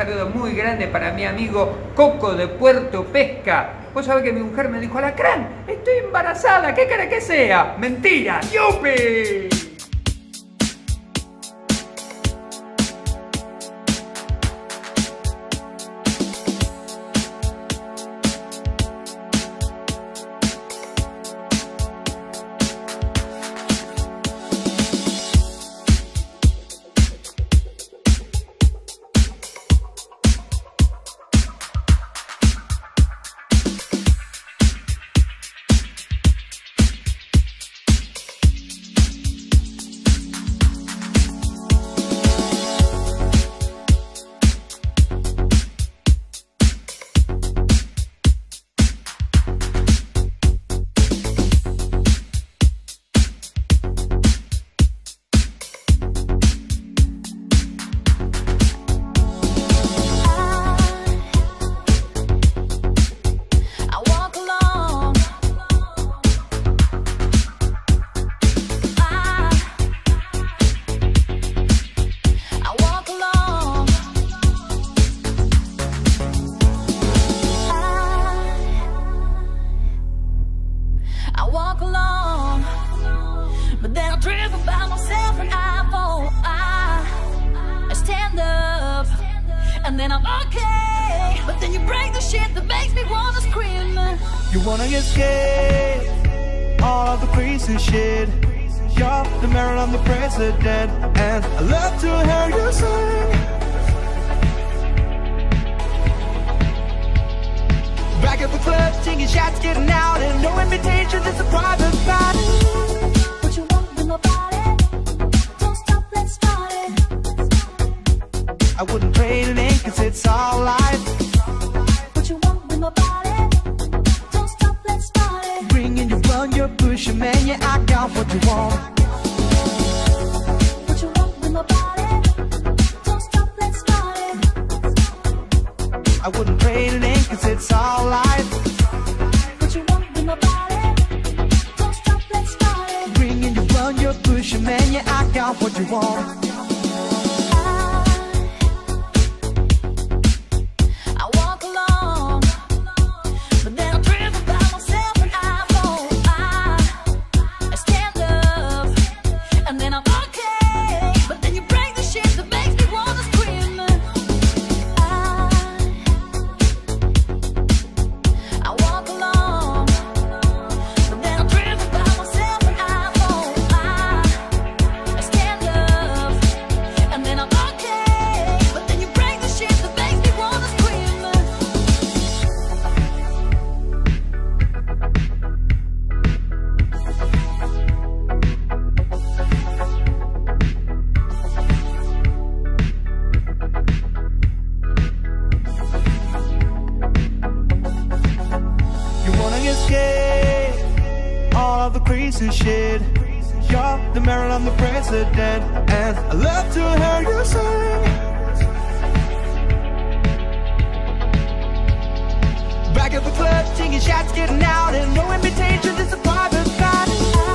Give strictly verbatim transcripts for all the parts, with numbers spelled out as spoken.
saludo muy grande para mi amigo Coco de Puerto Pesca. Vos sabés que mi mujer me dijo, Alacrán, estoy embarazada, ¿qué querés que sea? ¡Mentira! ¡Yupi! And then I'm okay, but then you break the shit that makes me wanna scream. You wanna escape all of the crazy shit. You're the mayor, I'm the president, and I love to hear you sing. Back at the club, singing shots, getting out, and no invitation, it's a private party. What you want with my body? Don't stop, let's start it. I wouldn't trade it in, cause it's all life. What you want with my body? Don't stop, let's start it. Bring in your run, your push, your man, yeah, I got what you want. What you want with my body? Don't stop, let's start it. I wouldn't trade it in, cause it's all life. What you want with my body? Don't stop, let's start it. Bring in your run, your push, your man, yeah, I got what you want. All of the crazy shit. You're the mayor, I'm the president, and I love to hear you sing. Back at the club, singing shots, getting out, and no invitation, it's a private party.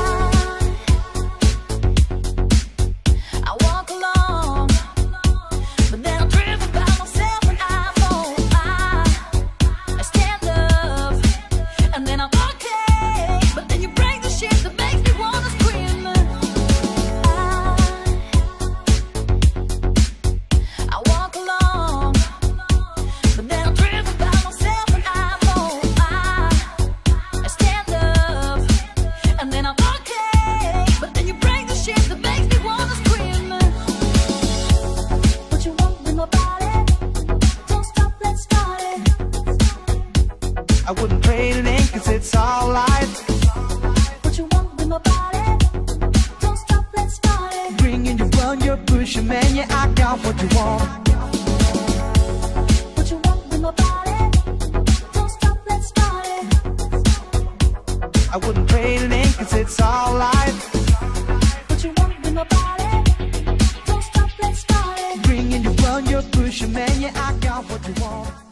I wouldn't trade it in, cause it's all life. What you want with my body? Don't stop, let's start it. Bring in your run, your push, your man, yeah, I got what you want. What you want with my body? Don't stop, let's start it. I wouldn't trade it in, cause it's all life. What you want with my body? Don't stop, let's start it. Bring in your run, your push, your man, yeah, I got what you want.